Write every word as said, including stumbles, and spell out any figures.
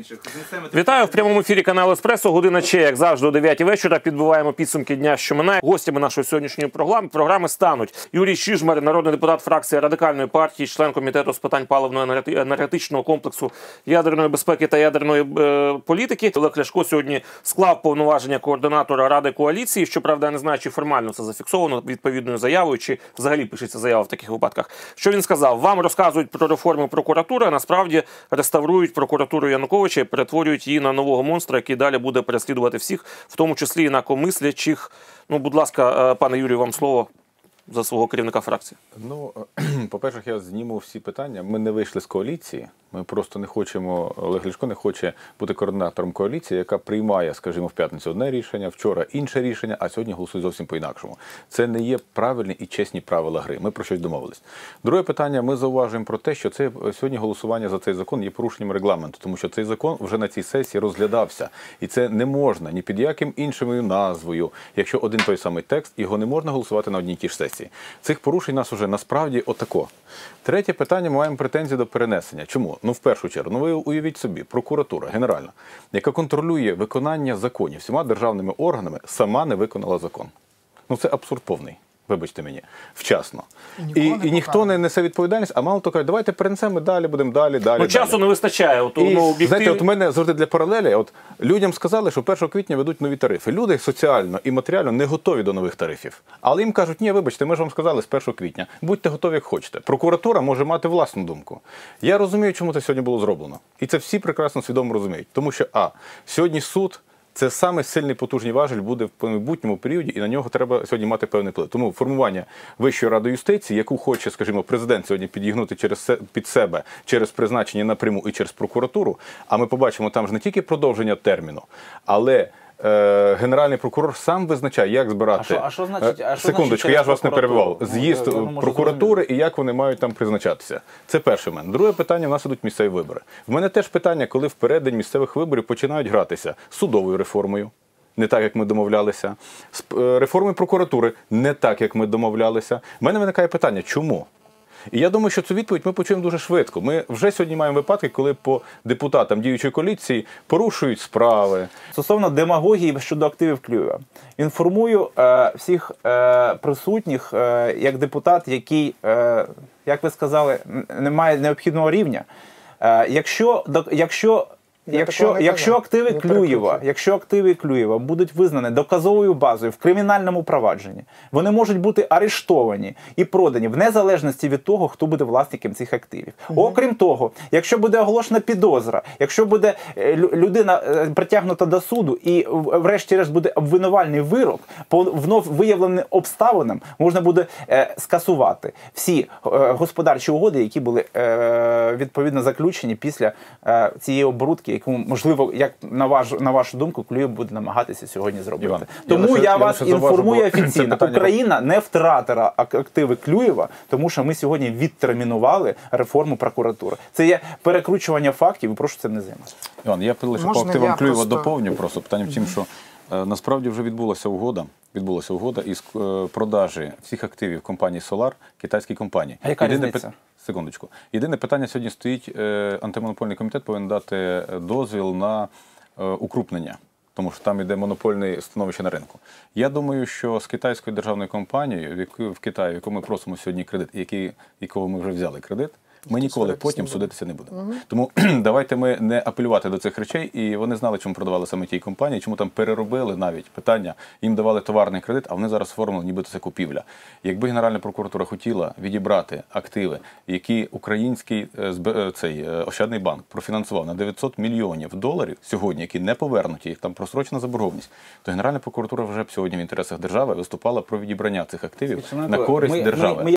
Вітаю в прямому ефірі каналу Еспресо. Година Че, як завжди, о дев'ятій вечора. Підбиваємо підсумки дня, що минає. Гостями нашої сьогоднішньої програми, програми стануть Юрій Чижмарь, народний депутат фракції Радикальної партії, член комітету з питань паливно-енергетичного комплексу, ядерної безпеки та ядерної е, політики. Олег Ляшко сьогодні склав повноваження координатора Ради коаліції. Щоправда, я не знаю, чи формально це зафіксовано відповідною заявою, чи взагалі пишеться заява в таких випадках. Що він сказав? Вам розказують про реформи прокуратури, а насправді реставрують прокуратуру Януковича і перетворюють її на нового монстра, який далі буде переслідувати всіх, в тому числі і інакомислячих. Ну, будь ласка, пане Юрію, вам слово за свого керівника фракції. Ну, по-перше, я зніму всі питання. Ми не вийшли з коаліції. Ми просто не хочемо, Олег Ляшко не хоче бути координатором коаліції, яка приймає, скажімо, в п'ятницю одне рішення, вчора інше рішення, а сьогодні голосує зовсім по-інакшому. Це не є правильні і чесні правила гри. Ми про щось домовились. Друге питання, ми зауважуємо про те, що це сьогодні голосування за цей закон є порушенням регламенту, тому що цей закон вже на цій сесії розглядався. І це не можна ні під яким іншою назвою, якщо один той самий текст, його не можна голосувати на одній тій ж сесії. Цих порушень нас уже насправді отако. Третє питання, ми маємо претензії до перенесення. Чому? Ну, в першу чергу, ну ви уявіть собі, прокуратура генеральна, яка контролює виконання законів всіма державними органами, сама не виконала закон. Ну, це абсурд повний. Вибачте мені, вчасно. І, і, і ніхто не несе відповідальність, а мало то каже, давайте перенесемо далі, будемо далі, далі, Ну, часу далі. не вистачає. От, і, ну, об'єктив... знаєте, от у мене завжди для паралелі, от людям сказали, що першого квітня ведуть нові тарифи. Люди соціально і матеріально не готові до нових тарифів. Але їм кажуть, ні, вибачте, ми ж вам сказали з першого квітня, будьте готові, як хочете. Прокуратура може мати власну думку. Я розумію, чому це сьогодні було зроблено. І це всі прекрасно свідомо розуміють. Тому що, а, сьогодні суд, це саме сильний потужний важель буде в майбутньому періоді, і на нього треба сьогодні мати певний вплив. Тому формування Вищої ради юстиції, яку хоче, скажімо, президент сьогодні підігнути через під себе, через призначення напряму і через прокуратуру, а ми побачимо там ж не тільки продовження терміну, але е, Генеральний прокурор сам визначає, як збирати... А що, а що значить, а що Секундочку, значить я ж вас не перебивав. Ну, З'їзд прокуратури і як вони мають там призначатися. Це перше в мене. Друге питання, в нас ідуть місцеві вибори. В мене теж питання, коли в переддень місцевих виборів починають гратися з судовою реформою, не так, як ми домовлялися, з реформою прокуратури, не так, як ми домовлялися. В мене виникає питання, чому? І я думаю, що цю відповідь ми почуємо дуже швидко. Ми вже сьогодні маємо випадки, коли по депутатам діючої коаліції порушують справи. Стосовно демагогії щодо активів Клюєва. Інформую е, всіх е, присутніх, е, як депутат, який, е, як ви сказали, не має необхідного рівня. Е, якщо, до, якщо Якщо, якщо активи Клюєва, якщо активи Клюєва будуть визнані доказовою базою в кримінальному провадженні, вони можуть бути арештовані і продані в незалежності від того, хто буде власником цих активів. Угу. Окрім того, якщо буде оголошена підозра, якщо буде людина притягнута до суду і врешті-решт буде обвинувальний вирок, по вновь виявленим обставинам можна буде е, скасувати всі е, господарчі угоди, які були е, відповідно заключені після е, цієї оборудки, яку, можливо, як на вашу, на вашу думку, Клюєв буде намагатися сьогодні зробити. Іван, я тому я, лише, я вас я інформую заважу, офіційно. Україна не втратила активи Клюєва, тому що ми сьогодні відтермінували реформу прокуратури. Це є перекручування фактів, і прошу цим не займатися. Іван, я лише по активам Клюєва просто... доповню просто. Питання в тім, що е, насправді вже відбулася угода, відбулася угода із е, продажі всіх активів компанії Solar китайській компанії. А яка Єдине різниця? Секундочку. Єдине питання сьогодні стоїть, е, антимонопольний комітет повинен дати дозвіл на е, укрупнення, тому що там йде монопольне становище на ринку. Я думаю, що з китайською державною компанією, в, яку, в Китаї, в яку ми просимо сьогодні кредит, який, якого ми вже взяли кредит, ми ніколи потім судитися не будемо. Угу. Тому давайте ми не апелювати до цих речей, і вони знали, чому продавали саме тій компанії, чому там переробили навіть питання, їм давали товарний кредит, а вони зараз оформили, нібито це купівля. Якби Генеральна прокуратура хотіла відібрати активи, які український цей Ощадний банк профінансував на дев'ятсот мільйонів доларів сьогодні, які не повернуті, їх там просрочена заборгованість, то Генеральна прокуратура вже б сьогодні в інтересах держави виступала про відібрання цих активів на користь ми, держави. Ми, ми